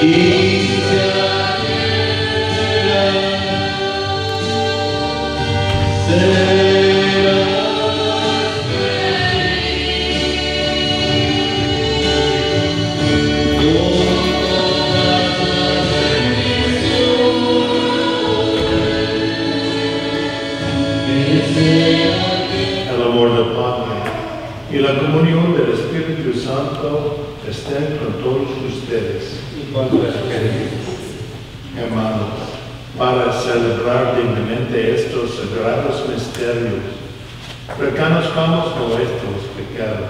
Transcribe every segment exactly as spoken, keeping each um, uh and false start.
El amor del Padre y la comunión del Espíritu Santo estén con todos ustedes. Hermanos, para celebrar dignamente estos sagrados misterios, reconozcamos nuestros pecados.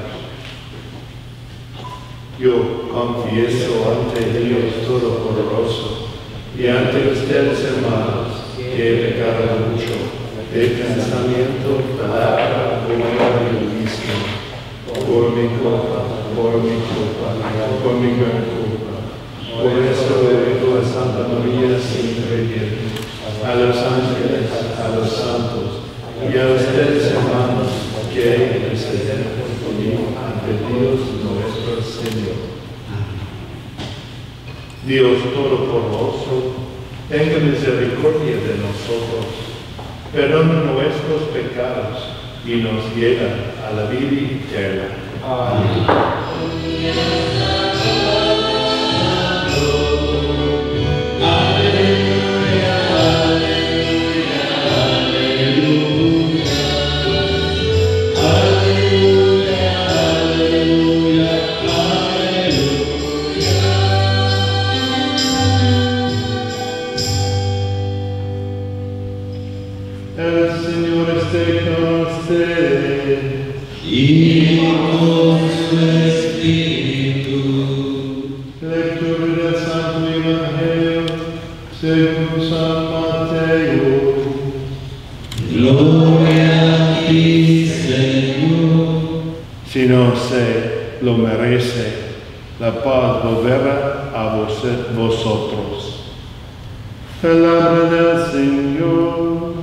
Yo confieso ante Dios Todopoderoso y ante ustedes, hermanos, que he pecado mucho de pensamiento, palabra, obra y omisión, por mi culpa, por mi culpa, por mi gran culpa. Por eso ruego a Santa María siempre Virgen, a los ángeles, a los santos y a ustedes, hermanos, que interceden por mí ante Dios nuestro Señor. Dios Todopoderoso, tenga misericordia de nosotros, perdona nuestros pecados y nos lleva a la vida eterna. Amén. El Señor esté con ustedes y con su espíritu. Lectura del Santo Evangelio según San Mateo. Gloria a ti, Señor. Si no se lo merece, la paz volverá a vos- vosotros. Palabra del Señor.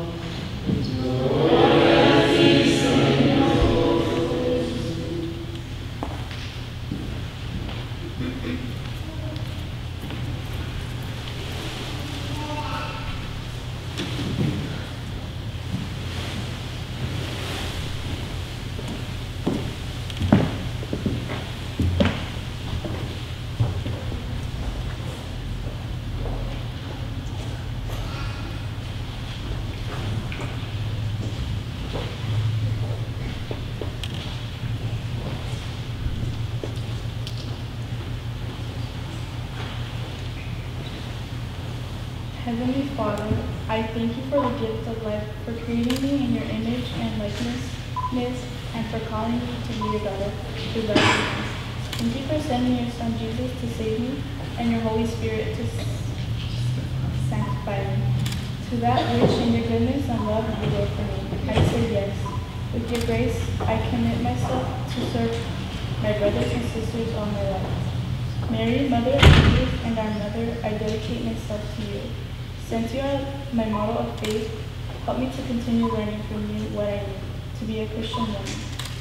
Heavenly Father, I thank you for the gift of life, for creating me in your image and likeness, and for calling me to be your daughter through baptism. Thank you for sending your Son Jesus to save me, and your Holy Spirit to sanctify me. To that which in your goodness and love you will for me, I say yes. With your grace, I commit myself to serve my brothers and sisters all my life. Mary, Mother of Jesus and our Mother, I dedicate myself to you. Since you are my model of faith, help me to continue learning from you what I need to be a Christian woman.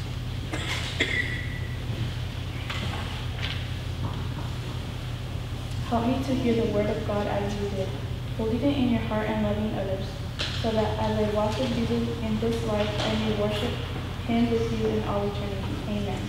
Help me to hear the word of God as you did, holding it in your heart and loving others, so that as I walk with Jesus in this life, I may worship him with you in all eternity. Amen.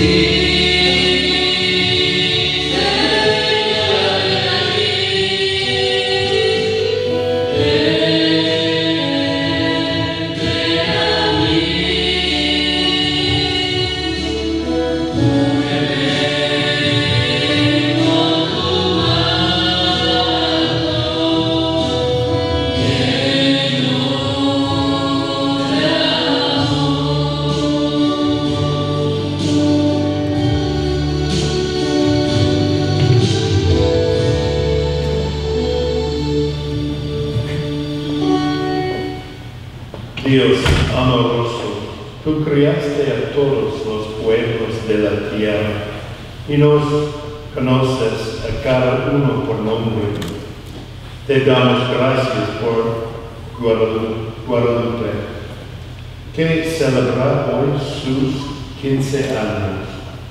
Dios amoroso, tú creaste a todos los pueblos de la tierra y nos conoces a cada uno por nombre. Te damos gracias por Guadalupe, que celebra hoy sus quince años.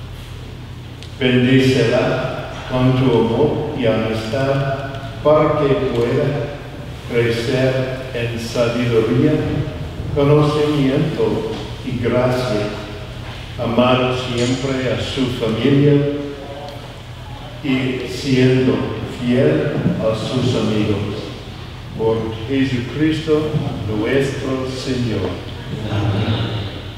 Bendícela con tu amor y amistad para que pueda crecer en sabiduría, conocimiento y gracia, amar siempre a su familia y siendo fiel a sus amigos. Por Jesucristo nuestro Señor. Amén.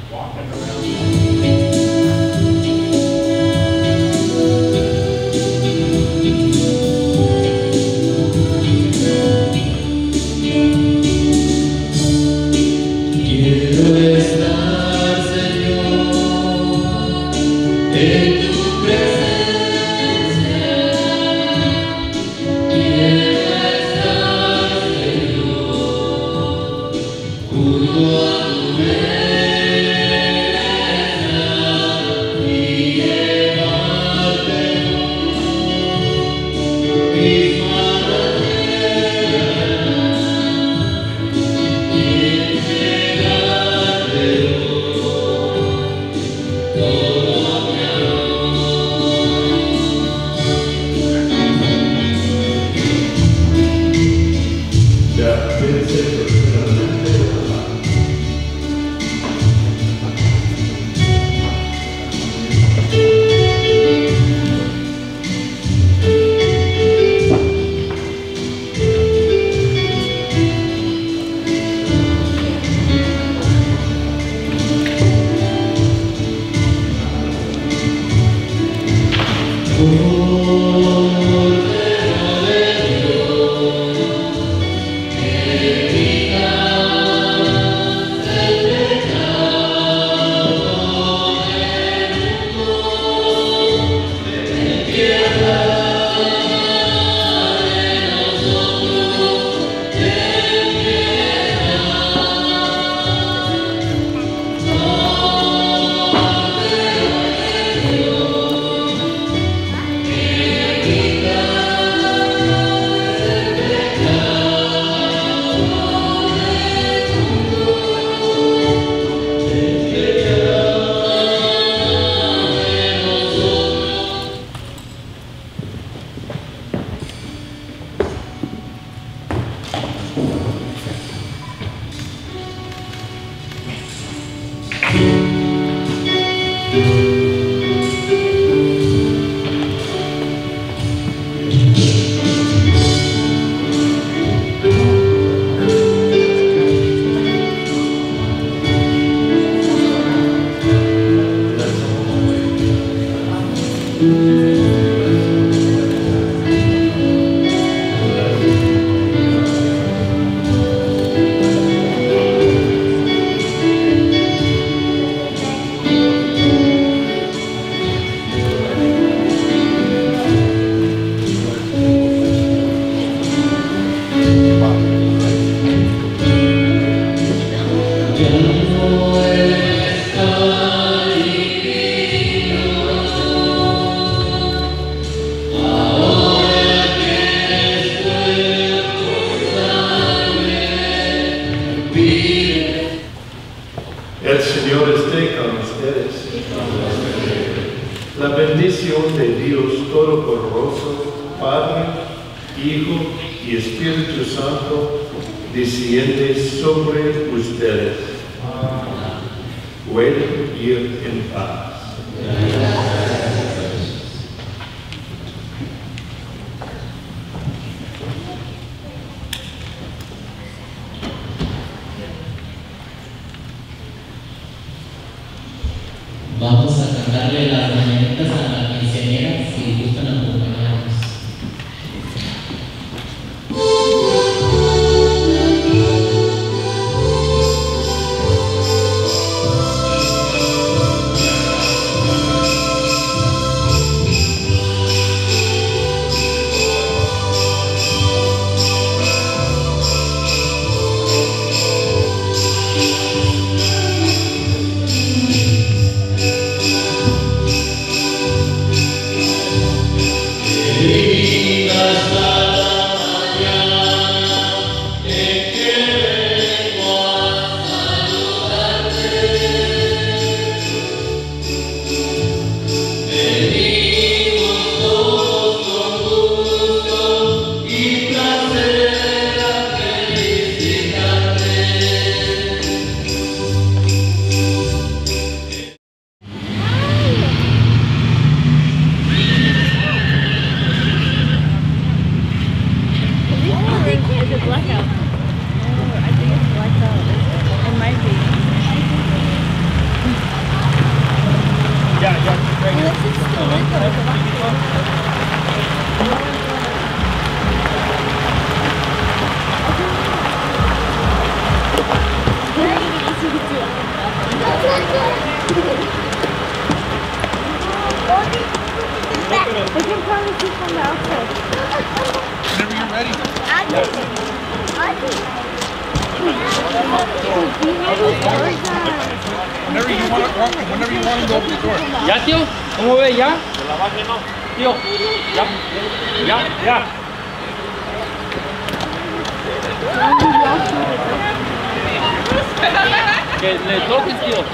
El Señor esté con ustedes. La bendición de Dios Todopoderoso, Padre, Hijo y Espíritu Santo, desciende sobre ustedes. Pueden ir en paz. Vamos a cantarle las mañanitas a la quinceañera, si gustan acompañarnos. Whenever you want to walk, whenever you want to go open the door. ¿Ya, tío? ¿Cómo ve? ¿Ya? La base no. Tío, ¿ya? ¿Ya? ¿Ya? Que le toques, tío.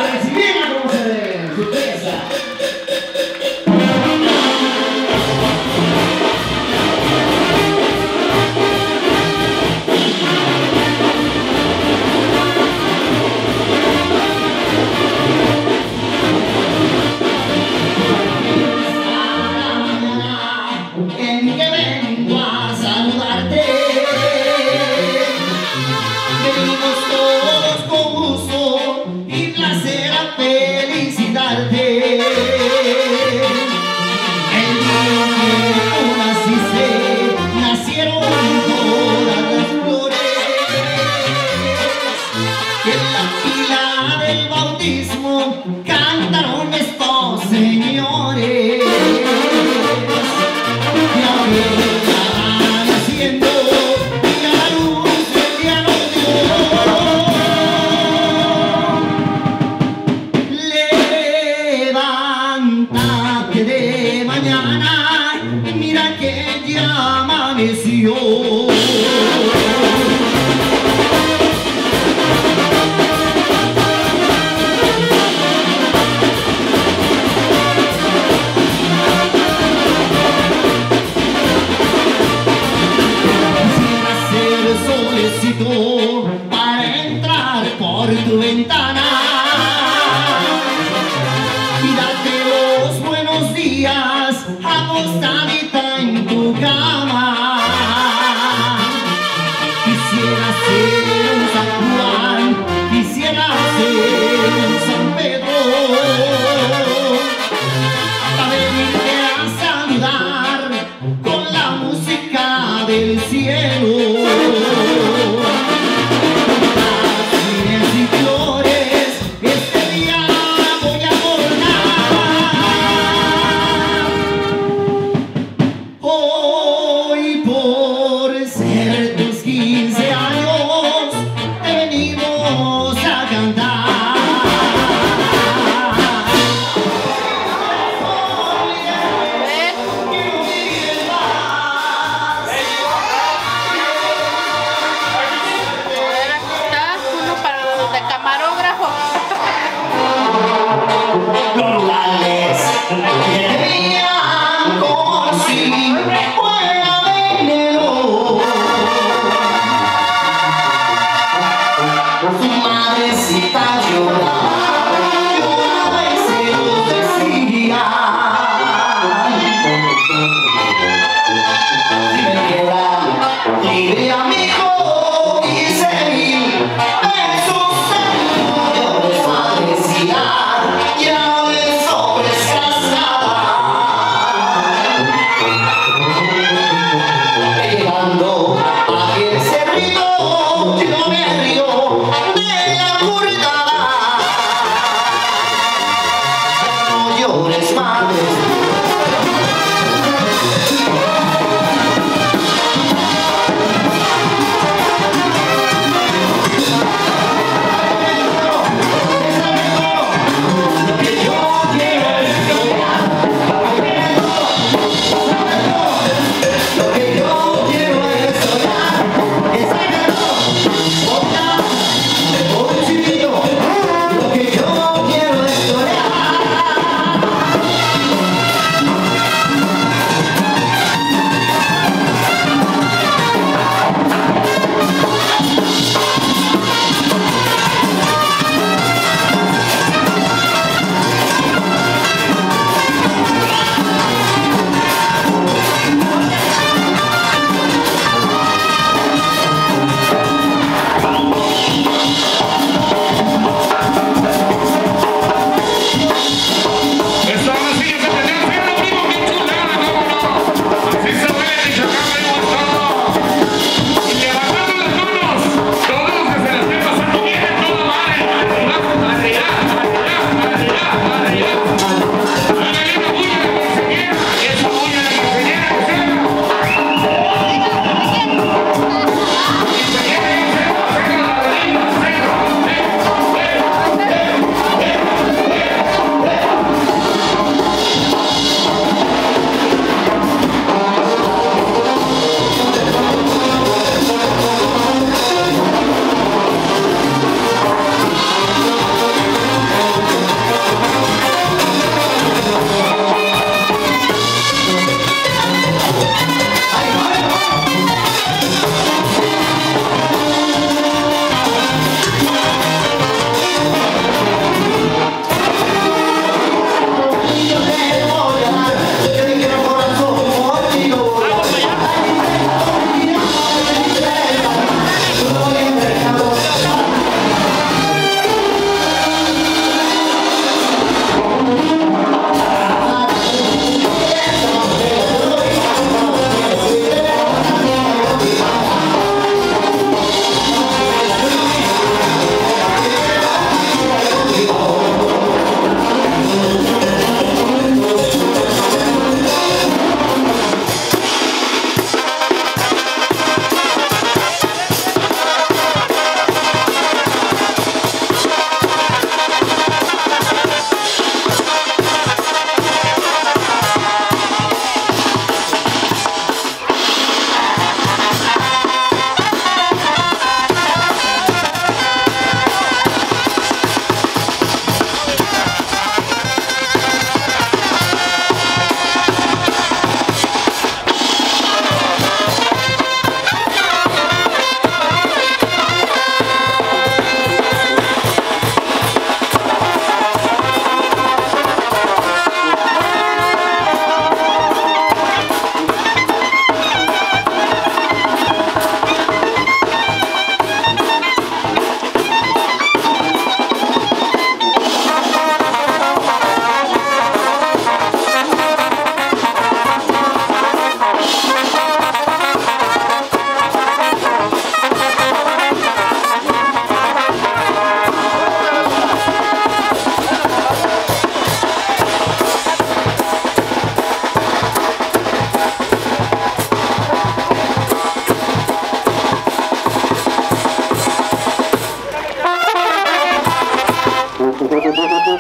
recibirla como se debe, su pieza. En que vengo a saludarte, venimos todos con gusto y placer a felicitarte. El día que tú naciste, nacieron todas las flores, y en la fila del bautismo cantaron estos señores. Levántate de mañana, mira que ya amaneció. Solicito para entrar por tu ventana y darte los buenos días acostadita en tu cama. Quisiera ser un San Juan, quisiera ser un San Pedro, para venirte a saludar con la música del cielo. Ya ves, sobre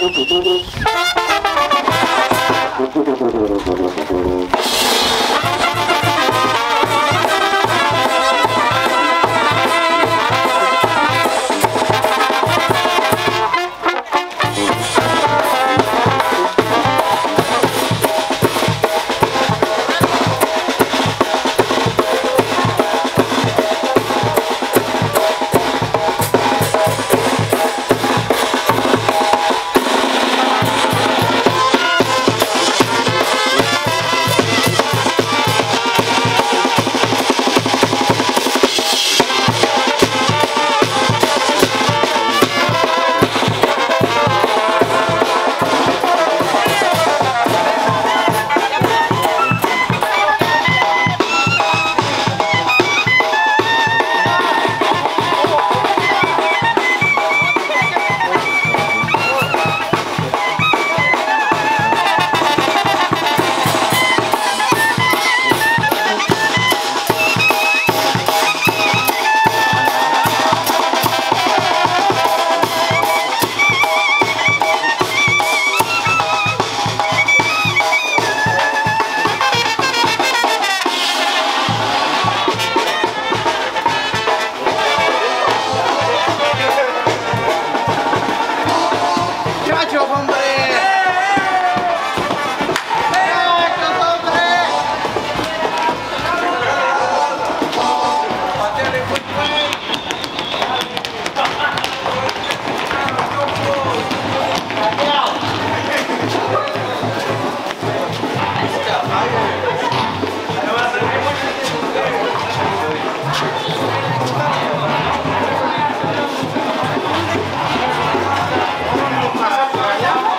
Allá.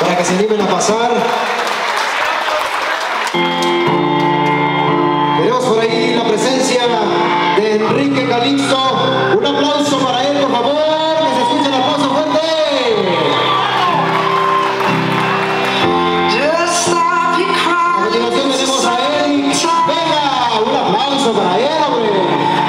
para que se animen a pasar. Tenemos por ahí la presencia de Enrique Calixto. Un aplauso para él, por favor, que se escuche el aplauso fuerte. A continuación tenemos a Eric Vega. Un aplauso para él, hombre.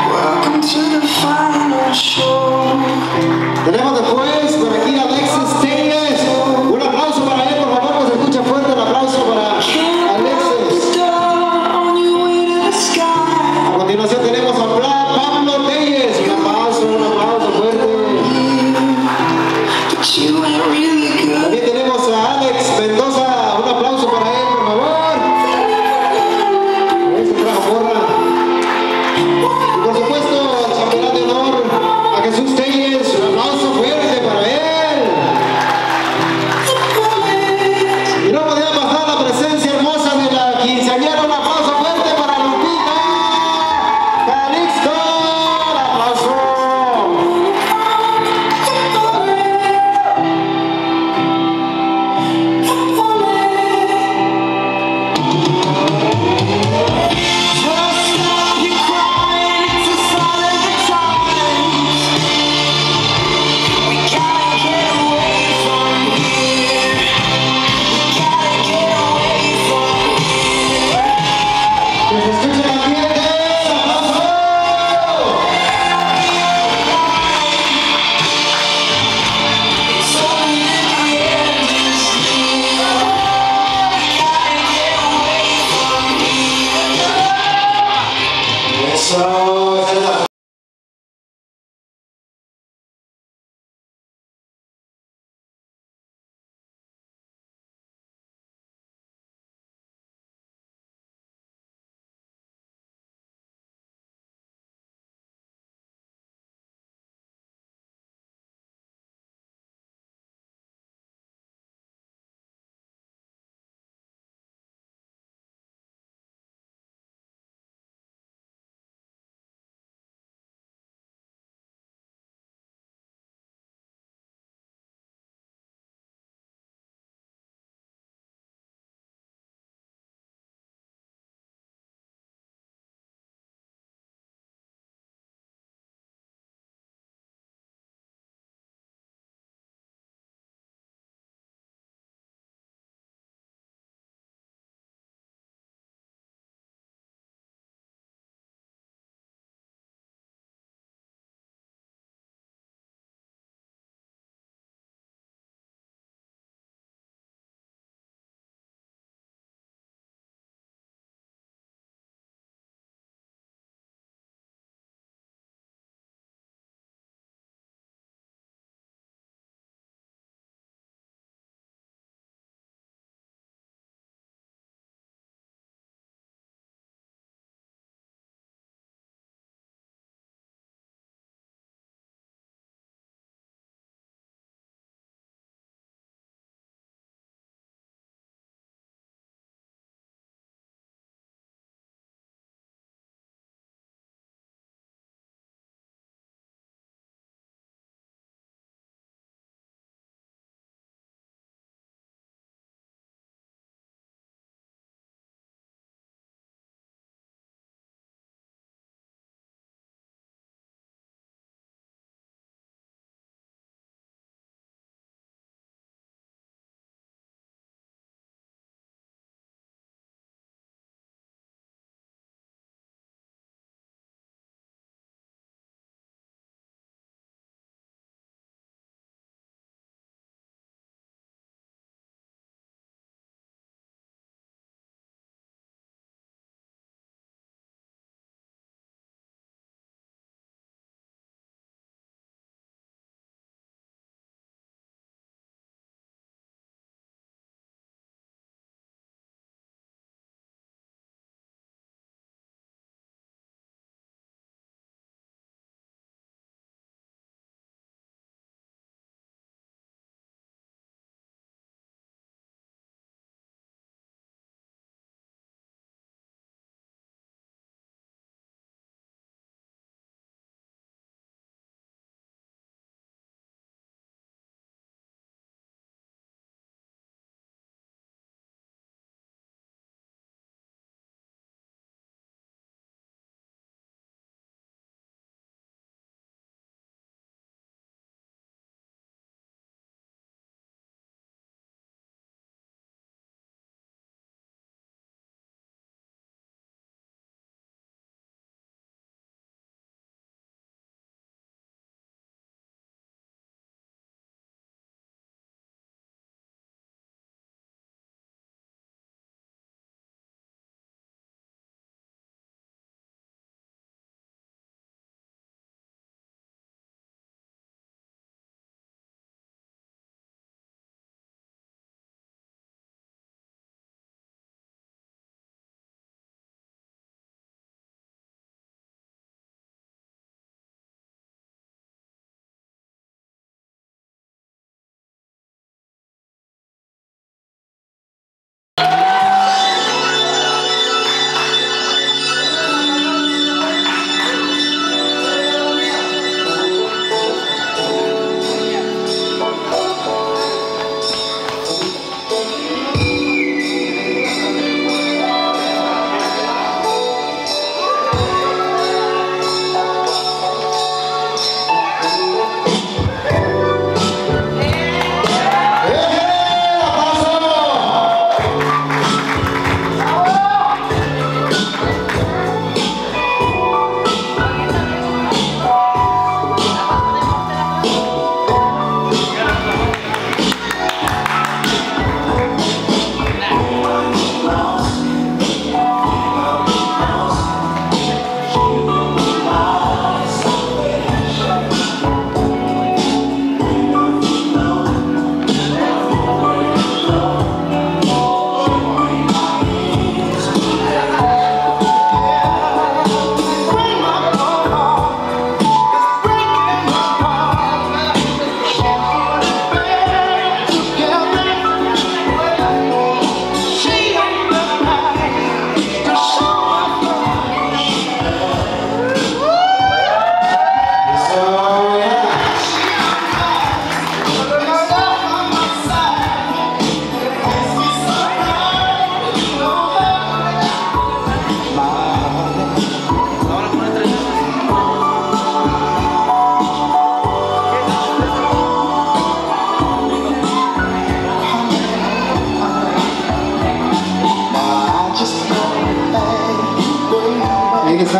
Tenemos después por aquí a Alexis Telles. Un aplauso para él, por favor, que se escuche fuerte el aplauso para Alexis.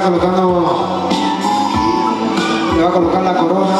colocando, le va a colocar la corona.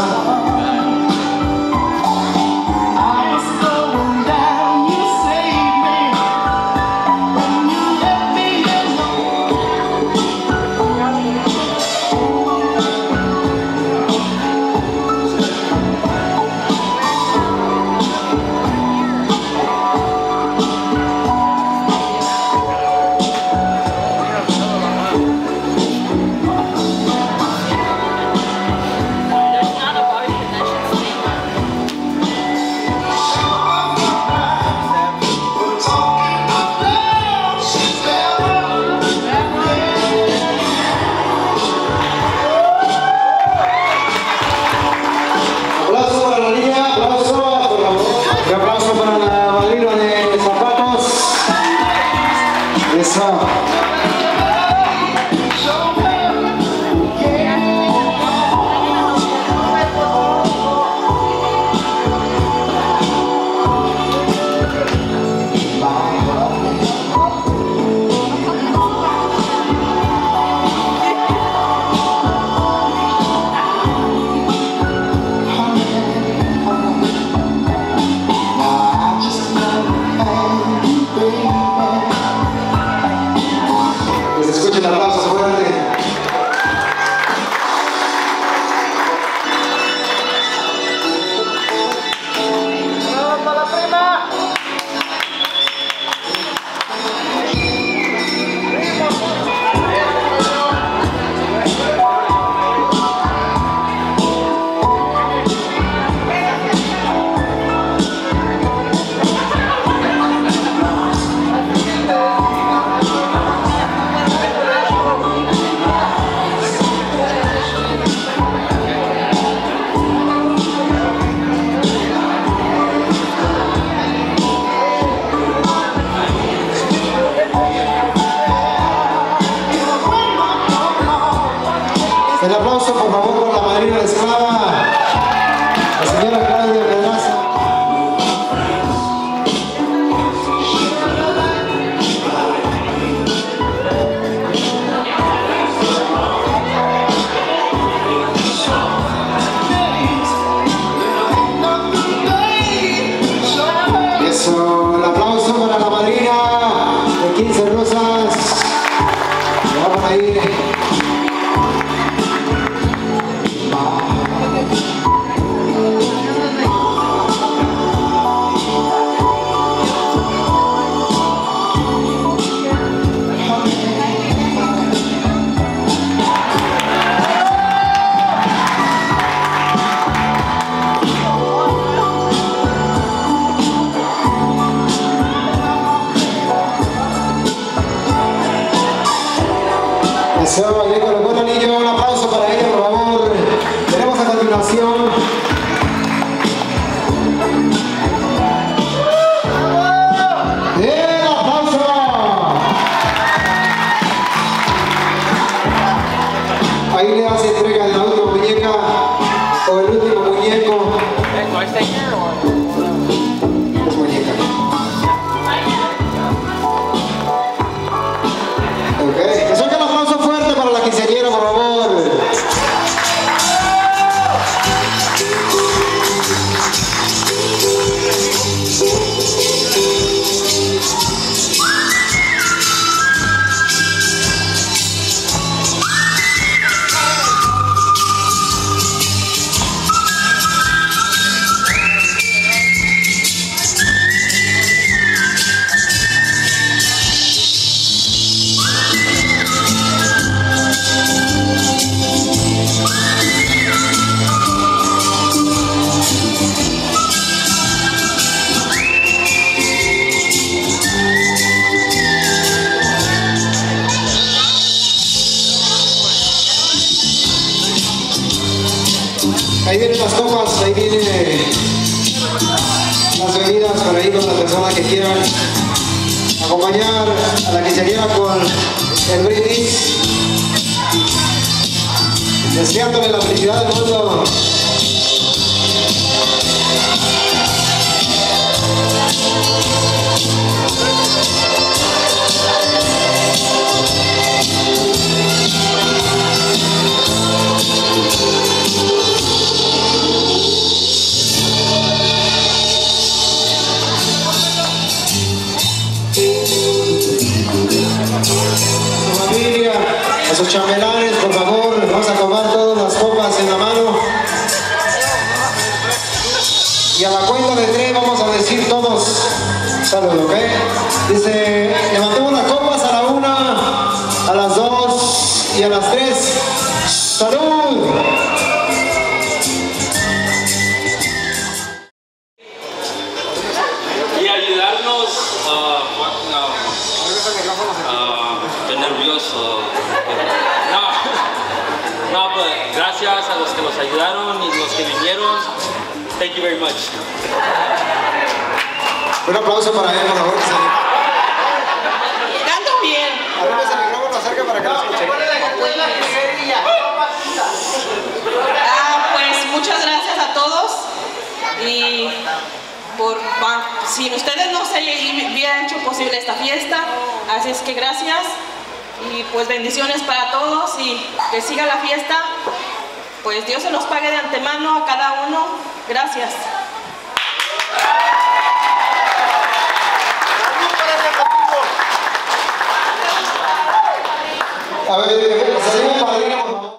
El aplauso, por favor, por la madrina de esclava, la señora Claudia Pedraza. Eso, el aplauso para la madrina de quince rosas. Vamos a ir. Eso, le colocó el anillo, un aplauso para ella, por favor. Tenemos a continuación ¡el aplauso! Ahí le hace entrega de la última muñeca o el último muñeco. Es muñeca. Ok, que suelta el aplauso fuerte para la quinceañera, por favor. Ahí vienen las copas, ahí vienen las bebidas para ir con las personas que quieran acompañar a la quinceañera con el brindis, deseándole la felicidad del mundo. Su familia, a sus chambelanes, por favor, les vamos a tomar todas las copas en la mano. Y a la cuenta de tres vamos a decir todos salud, ¿ok? Dice, levantemos las copas a la una, a las dos y a las tres. ¡Salud! Y ayudarnos a... Estoy nervioso. No, no, pues gracias a los que nos ayudaron y los que vinieron. Thank you very much. Un aplauso para él, por favor. Canto bien. Arriba el micrófono cerca para que lo escuchen. Ah, pues muchas gracias a todos y por sin ustedes no se hubiera hecho posible esta fiesta, así es que gracias y pues bendiciones para todos y que siga la fiesta, pues Dios se los pague de antemano a cada uno, gracias. A ver, salimos para arriba, por favor.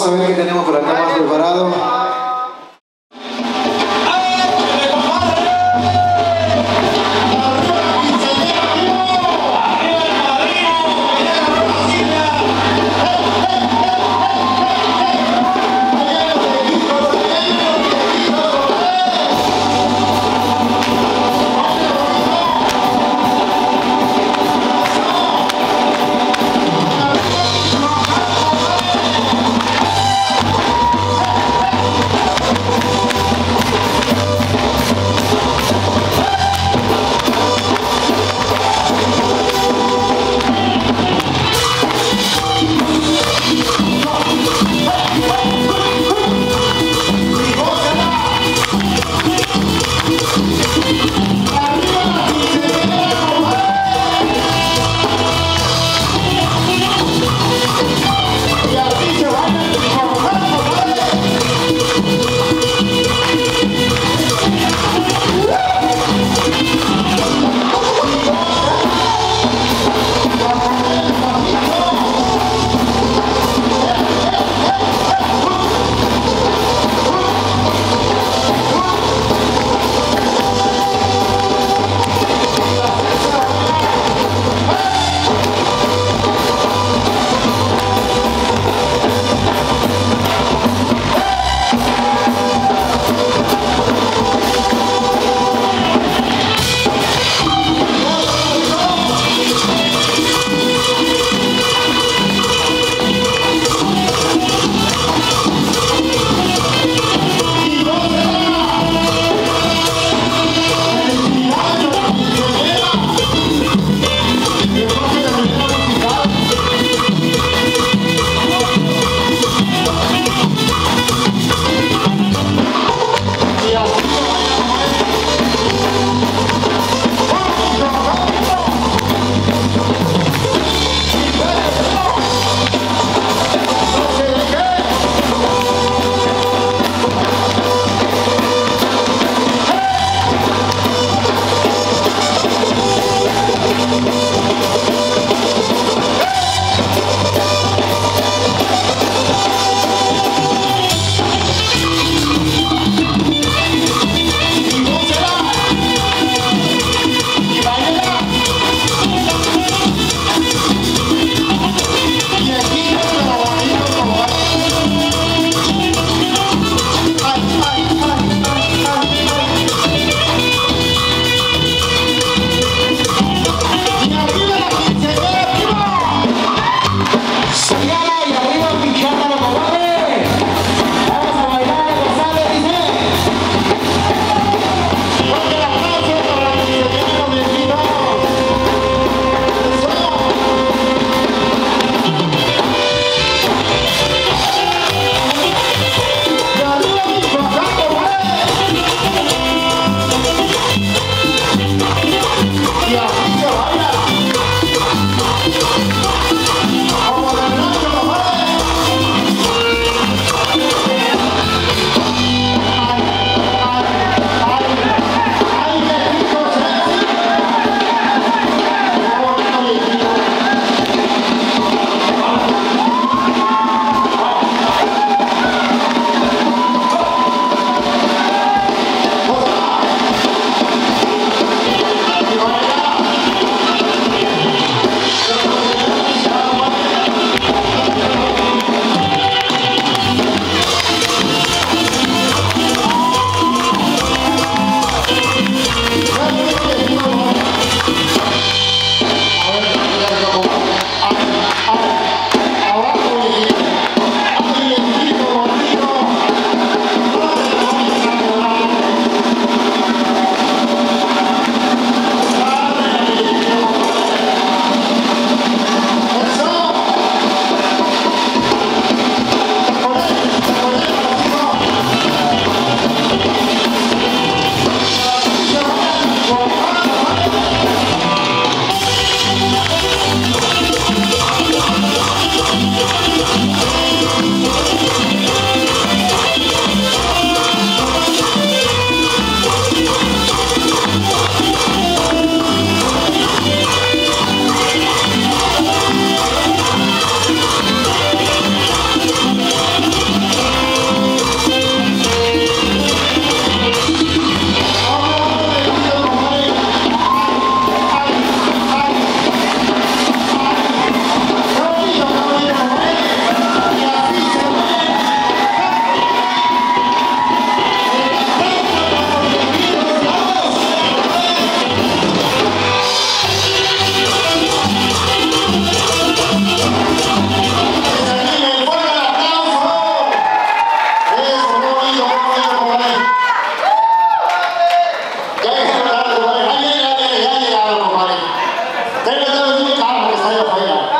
a ver qué tenemos por acá más preparado. Thank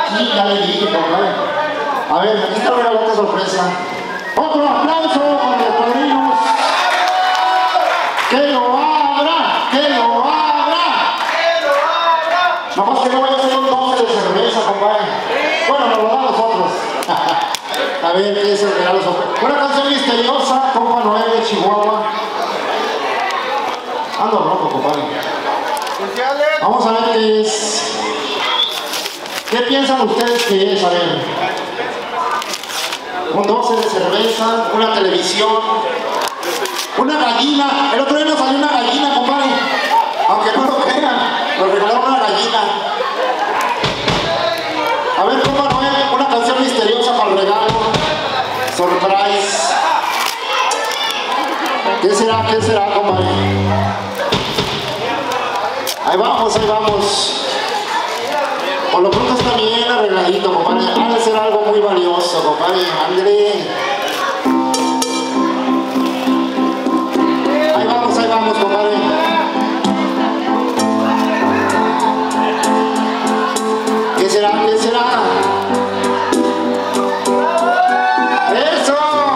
Sí, ya le dije, compadre. A ver, aquí está una boca sorpresa. Otro aplauso para los padrinos. ¡Que lo abra! ¡Que lo abra! ¡Que lo abra! Nomás que no vaya a ser un doce de cerveza, compadre. Bueno, nos lo dan nosotros. A ver, ¿qué es el regalo sorpresa? Una canción misteriosa, compa Noel de Chihuahua. Ando rojo, compadre. Vamos a ver qué es. ¿Qué piensan ustedes que es? A ver. Un doce de cerveza, una televisión, una gallina. El otro día nos salió una gallina, compadre. Aunque no lo crean, nos regalaron una gallina. A ver, compa Noel, una canción misteriosa para el regalo. Surprise. ¿Qué será? ¿Qué será, compadre? Ahí vamos, ahí vamos. Por lo pronto está bien arregladito, compadre. Ha de ser algo muy valioso, compadre. André. Ahí vamos, ahí vamos, compadre. ¿Qué será? ¿Qué será? ¡Eso!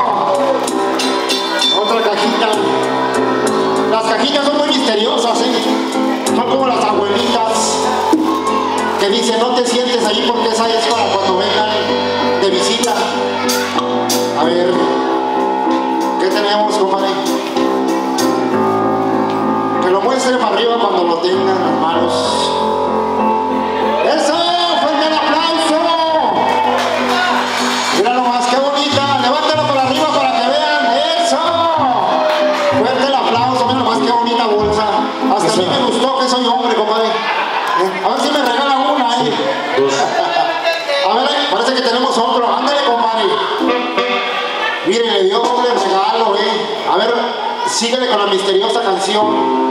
Otra cajita. Las cajitas son muy misteriosas, ¿eh? Son como las abuelitas que dicen no te sientes ahí porque esa es para cuando vengan de visita. A ver, ¿qué tenemos, compadre? Que lo muestre para arriba cuando lo tengan, hermanos. ¡Eso! ¡Fuerte el aplauso! Mira nomás, qué bonita. Levántalo para arriba para que vean. ¡Eso! Fuerte el aplauso. Mira nomás, qué bonita bolsa. Hasta a mí me gustó que soy hombre, compadre. A ver si me regala una, eh. A ver, parece que tenemos otro. Ándale, compadre. Mire, le dio doble regalo, eh. A ver, síguele con la misteriosa canción.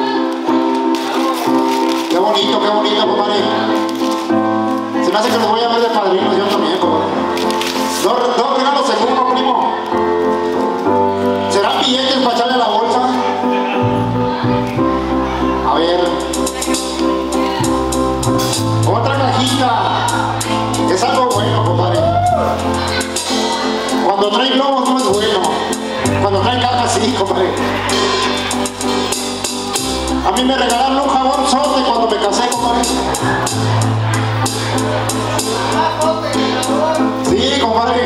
Qué bonito, qué bonito, compadre. Se me hace que los voy a ver de padrinos, yo también, compadre. Dos, dos regalos en uno, primo. ¿Serán billetes para echarle a la bolsa? A ver. Otra cajita. Es algo bueno, compadre. Cuando trae globos no es bueno. Cuando trae cajas sí, compadre. A mí me regalaron un jabón Sote cuando me casé, compadre. Sí, compadre.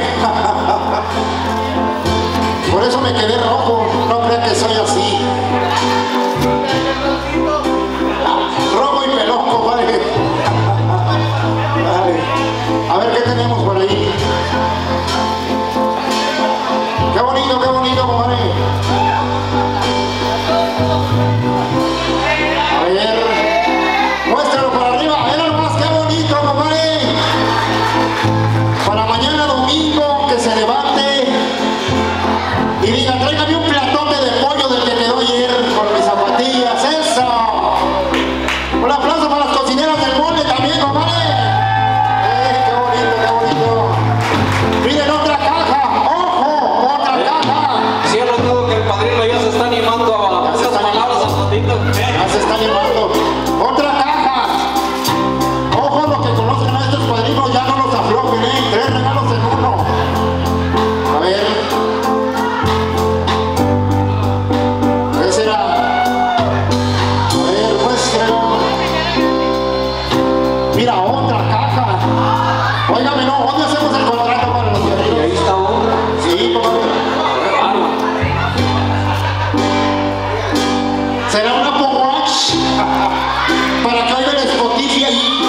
Por eso me quedé rojo. No crean que soy así. Rojo y pelón, compadre. Vale. A ver qué tenemos por ahí. Qué bonito, qué bonito, compadre. A ver. Muéstralo para arriba. Mira nomás, qué bonito, compadre. Para mañana domingo que se levante y diga, tráigame un platote de pollo del que quedó ayer con mis zapatillas. ¡Eso! Un aplauso para las cocineras del molde también, compadre. ¡Eh, qué bonito, qué bonito! ¡Miren otra caja! ¡Ojo! ¡Otra caja! Cierra todo que el padrino ya se está animando a Ya se esas está palabras animando. a patito. Ya se está animando. ¡Otra caja! ¡Ojo! Los que conocen a estos padrinos ya no los aflojen, ¿eh? Tres regalos en uno. A ver. ¿Qué será? A ver, muéstralo. Mira, otra caja. Óigame, no, ¿dónde hacemos el contrato para los Y ahí padrinos? está otra. Sí, compadre. Regalo. ¿Será un Apple Watch? Para que oiga el Spotify ahí.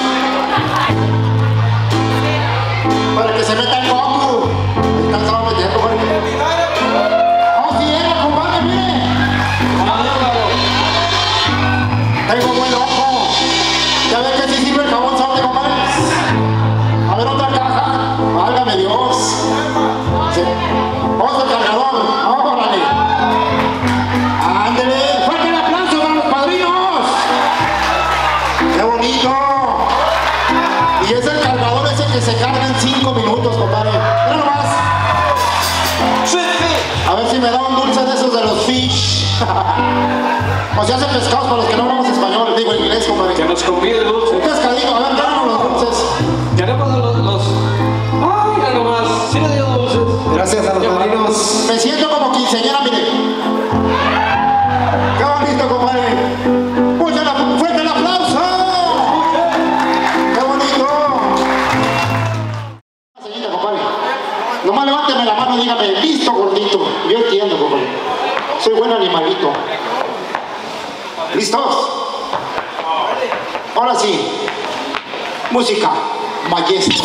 Para que se meta en Goku. Ahí está, se va a meter, compadre. ¡Oh, sí era, compadre, mire! Tengo buen ojo. Ya ves que sí sirve el jabón Sote, compadre. A ver, otra caja. Válgame Dios. Sí. Otro cargador. ¡Órale! ¡Ándele! ¡Fuerte el aplauso para los padrinos! ¡Qué bonito! Y es el cargador ese que se carga en cinco minutos, compadre. Mira nomás. A ver si me da un dulce de esos de los fish. O sea, hacen pescados para los que no hablamos español. Digo inglés, compadre. Que nos convide Un dulce. pescadito. A ver, dános los dulces. Tenemos los, los Nomás levánteme la mano y dígame, listo, gordito. Yo entiendo, compadre. Soy buen animalito. ¿Listos? Ahora sí. Música. Maestro.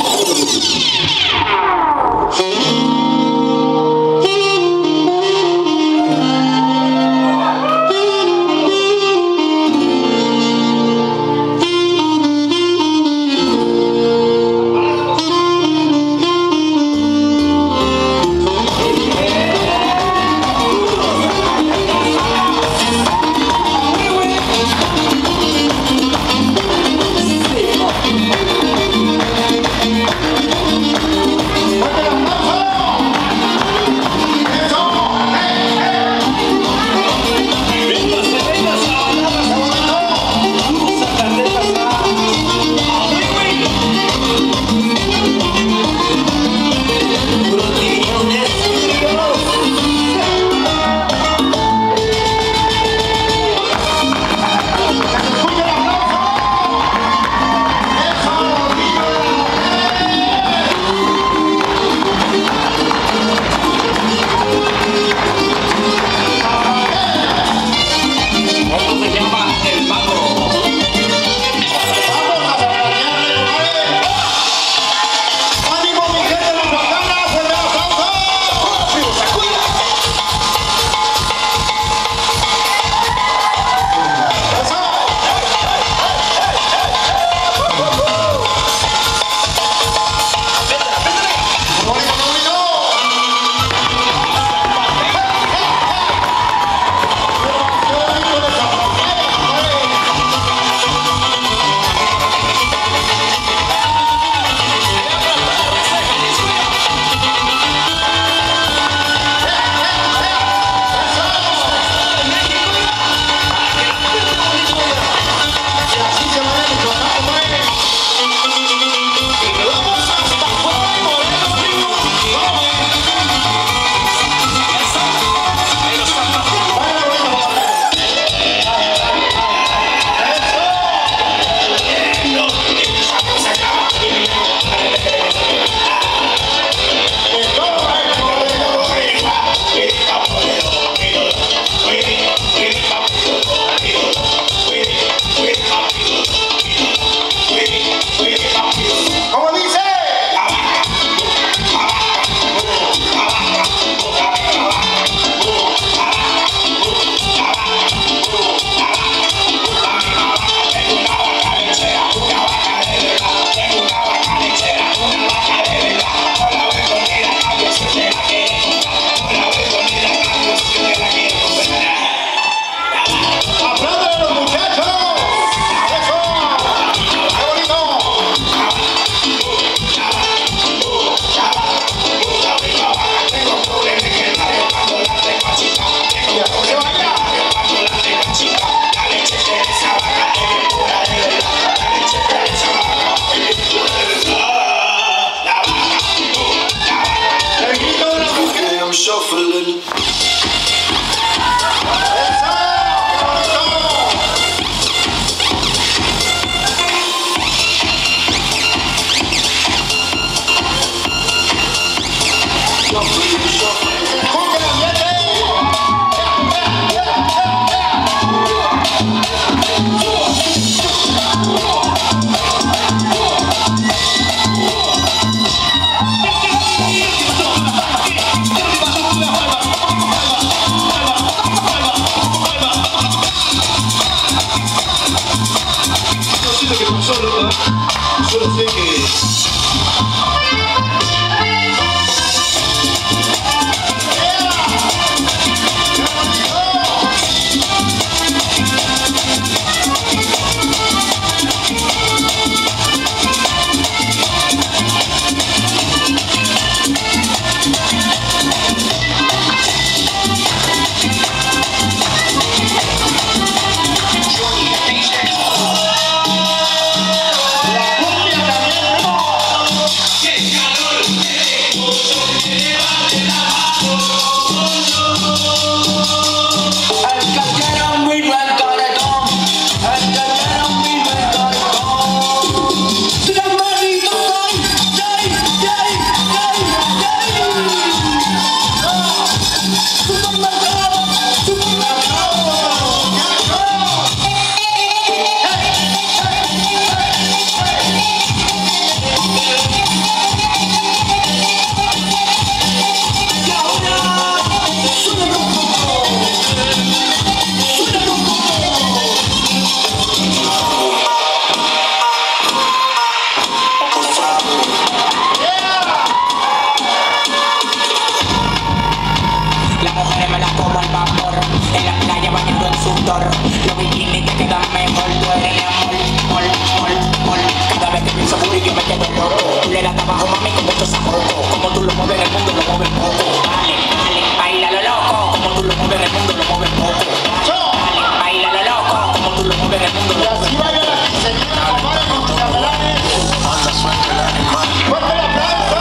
poco. Tú le das trabajo, mami, con mucho saboco. Como tú lo mueves en el mundo, lo mueves poco. Dale, dale, baila lo loco. Como tú lo mueves en el mundo, lo mueves poco. Dale, dale, baila lo loco. Como tú lo mueves en el mundo, lo mueves poco. Y así baila la quinceañera, compadre, con sus chambelanes. ¡Fuerte el aplauso!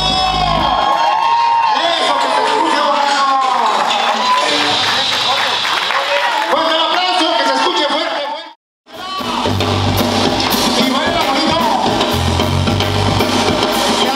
¡Eso, que se escuche bueno! ¡Fuerte el aplauso, que se escuche fuerte, fuerte! ¡Y baila bonito! ¡Y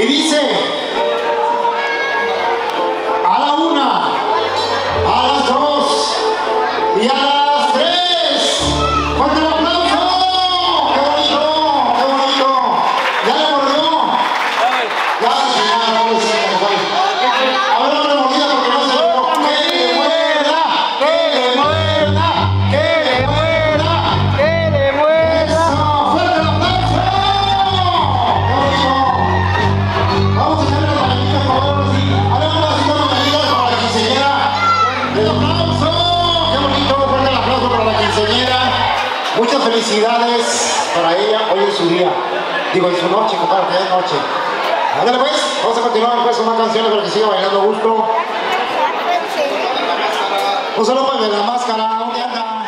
Y dice, a la una, a las dos y a las tres. ¡Fuerte el aplauso! ¡Qué bonito! ¡Qué bonito! ¿Ya le mordió? Ya, ya, no lo sé. A ver, no le mordida porque no se le dio. ¡Que le muerda! ¡Que le muerda! ¡Que le muerda! ¡Que le muerda! ¡Fuerte el aplauso! ¡Qué bonito! Vamos a echarle las mañanitas, por favor, así. A ver, vamos a hacer unas mañanitas para la quinceañera. ¡El aplauso! ¡Qué bonito! Fuerte el aplauso para la quinceañera. Muchas felicidades para ella. Hoy es su día. Digo, es su noche, compadre, que es noche. Ándale pues, vamos a continuar pues con más canciones para que siga bailando a gusto. Un saludo para la máscara, ¿dónde anda?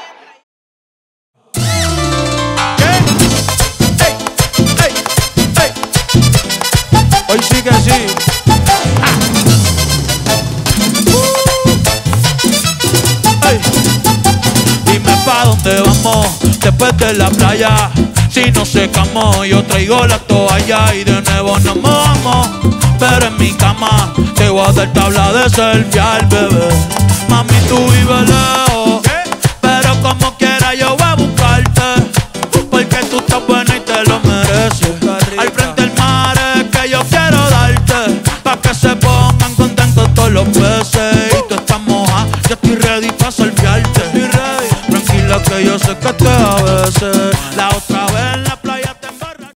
Hoy sí que sí. Ah. Uh. Hey. Dime pa' dónde vamos después de la playa. Si no secamos, yo traigo la toalla y de nuevo nos mojamos. Pero en mi cama te voy a dar tabla de selfie al bebé. Mami, tú vives lejos, pero como quiera yo voy a buscarte, porque tú estás buena y te lo mereces. Al frente del mar es que yo quiero darte, pa' que se pongan contentos todos los peces. Y tú estás moja, yo estoy ready pa' selfiearte. Tranquila que yo sé que te a veces la otra